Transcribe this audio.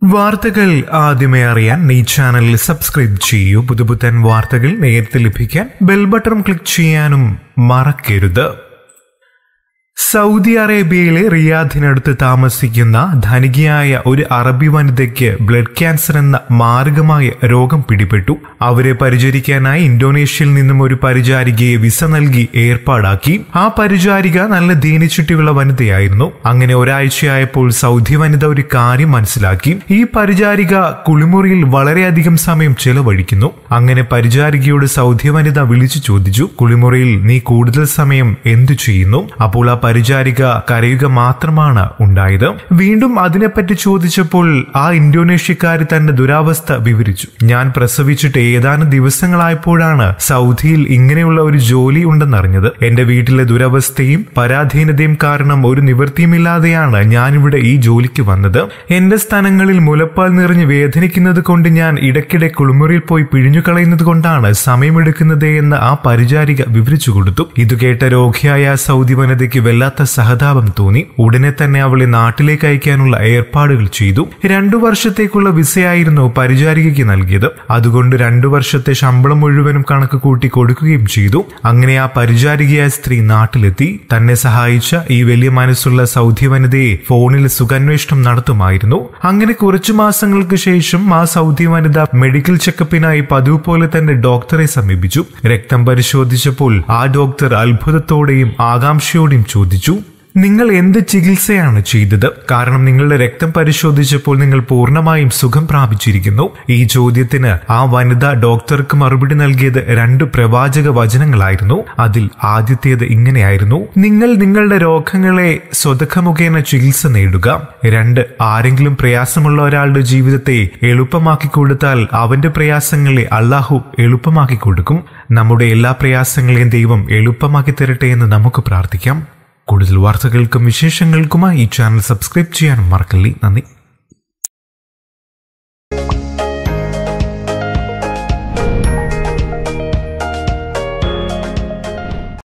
വാർത്തകൾ ആദ്യമേ അറിയാൻ ഈ ചാനൽ സബ്സ്ക്രൈബ് ചെയ്യൂ. പുതുപുത്തൻ വാർത്തകൾ നേരത്തെ ലഭിക്കാൻ ബെൽ ബട്ടൺ ക്ലിക്ക് ചെയ്യാനും മറക്കരുത്. സൗദി അറേബ്യയിലെ റിയാദിനടുത്ത് താമസിക്കുന്ന ധനികയായ ഒരു അറബി വനിതയ്ക്ക് ബ്ലഡ് ക്യാൻസർ എന്ന മാരകമായ രോഗം പിടിപെട്ടു. അവരെ പരിചരിക്കാനായി ഇന്തോനേഷ്യയിൽ നിന്നും ഒരു പരിചാരികയെ വിസ നൽകി ഏർപ്പാടാക്കി. ആ പരിചാരിക നല്ല ദീനച്ചുട്ടിയുള്ള വനിതയായിരുന്നു. അങ്ങനെ ഒരാഴ്ചയായപ്പോൾ സൗദി വനിത ഒരു കാര്യം മനസ്സിലാക്കി. ഈ പരിചാരിക കുളിമുറിയിൽ വളരെയധികം സമയം ചെലവഴിക്കുന്നു. അങ്ങനെ പരിചാരികയോട് സൗദി വനിത വിളിച്ചു ചോദിച്ചു, കുളിമുറിയിൽ നീ കൂടുതൽ സമയം എന്തു ചെയ്യുന്നു? അപ്പോൾ ആ പരിചാരിക കരയുക മാത്രമാണ് ഉണ്ടായത്. വീണ്ടും അതിനെപ്പറ്റി ചോദിച്ചപ്പോൾ ആ ഇന്തോനേഷ്യക്കാരി തന്റെ ദുരാവസ്ഥ വിവരിച്ചു. ഞാൻ പ്രസവിച്ചിട്ട് ഏതാനും ദിവസങ്ങളായപ്പോഴാണ് സൗദിയിൽ ഇങ്ങനെയുള്ള ഒരു ജോലി ഉണ്ടെന്നറിഞ്ഞത്. എന്റെ വീട്ടിലെ ദുരവസ്ഥയും പരാധീനതയും കാരണം ഒരു നിവൃത്തിയുമില്ലാതെയാണ് ഞാനിവിടെ ഈ ജോലിക്ക് വന്നത്. എന്റെ സ്ഥലങ്ങളിൽ മുലപ്പാൽ നിറഞ്ഞ് വേദനിക്കുന്നത് കൊണ്ട് ഞാൻ ഇടയ്ക്കിടെ കുളിമുറിയിൽ പോയി പിഴിഞ്ഞു കളയുന്നത് കൊണ്ടാണ് സമയമെടുക്കുന്നത് എന്ന് ആ പരിചാരിക വിവരിച്ചു കൊടുത്തു. ഇത് കേട്ട രോഗിയായ സൗദി വനിതയ്ക്ക് വല്ലാത്ത സഹതാപം തോന്നി. ഉടനെ തന്നെ അവളെ നാട്ടിലേക്ക് അയക്കാനുള്ള ഏർപ്പാടുകൾ ചെയ്തു. 2 വർഷത്തേക്കുള്ള വിസയായിരുന്നു പരിചാരികയ്ക്ക് നൽകിയത്. അതുകൊണ്ട് 2 വർഷത്തെ ശമ്പളം മുഴുവനും കണക്ക് കൂട്ടി കൊടുക്കുകയും ചെയ്തു. അങ്ങനെ ആ പരിചാരികയായ സ്ത്രീ നാട്ടിലെത്തി. തന്നെ സഹായിച്ച ഈ വലിയ മനസ്സുള്ള സൗദി വനിതയെ ഫോണിൽ സുഖാന്വേഷണം നടത്തുമായിരുന്നു. അങ്ങനെ കുറച്ചു മാസങ്ങൾക്ക് ശേഷം ആ സൗദി വനിത മെഡിക്കൽ ചെക്കപ്പിനായി പതിവ് പോലെ തന്നെ ഡോക്ടറെ സമീപിച്ചു. രക്തം പരിശോധിച്ചപ്പോൾ ആ ഡോക്ടർ അത്ഭുതത്തോടെയും ആകാംക്ഷയോടെയും ചോദിച്ചു, നിങ്ങൾ എന്ത് ചികിത്സയാണ് ചെയ്തത്? കാരണം നിങ്ങളുടെ രക്തം പരിശോധിച്ചപ്പോൾ നിങ്ങൾ പൂർണ്ണമായും സുഖം പ്രാപിച്ചിരിക്കുന്നു. ഈ ചോദ്യത്തിന് ആ വനിത ഡോക്ടർക്ക് മറുപടി നൽകിയത് 2 പ്രവാചക വചനങ്ങളായിരുന്നു. അതിൽ ആദ്യത്തേത് ഇങ്ങനെയായിരുന്നു: നിങ്ങൾ നിങ്ങളുടെ രോഗങ്ങളെ സ്വതക്ക മുഖേന ചികിത്സ നേടുക. 2, ആരെങ്കിലും പ്രയാസമുള്ള ഒരാളുടെ ജീവിതത്തെ എളുപ്പമാക്കി കൊടുത്താൽ അവന്റെ പ്രയാസങ്ങളെ അള്ളാഹു എളുപ്പമാക്കി കൊടുക്കും. നമ്മുടെ എല്ലാ പ്രയാസങ്ങളെയും ദൈവം എളുപ്പമാക്കി തരട്ടെ എന്ന് നമുക്ക് പ്രാർത്ഥിക്കാം. കൂടുതൽ വാർത്തകൾക്കും വിശേഷങ്ങൾക്കുമായി ഈ ചാനൽ സബ്സ്ക്രൈബ് ചെയ്യാൻ മറക്കല്ലേ. നന്ദി.